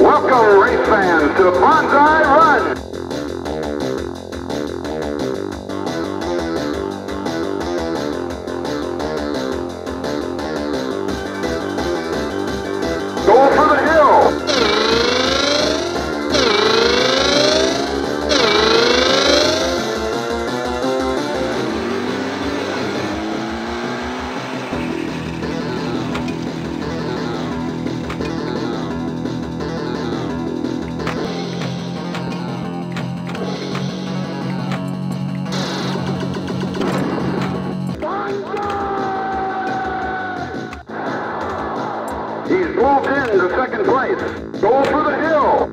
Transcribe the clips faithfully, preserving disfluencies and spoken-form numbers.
Welcome, race fans, to Banzai Run. Go for the hill. He's moved into second place. Go for the hill.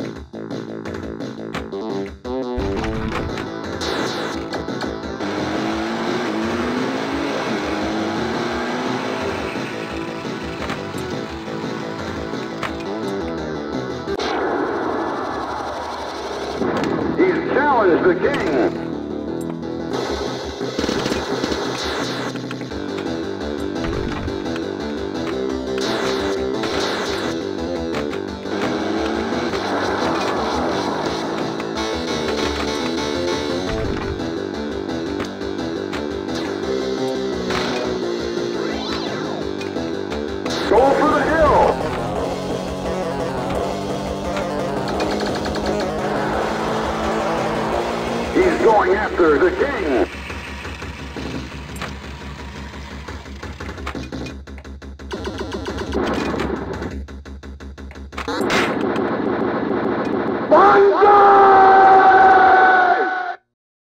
He's challenged the king. Go for the hill. He's going after the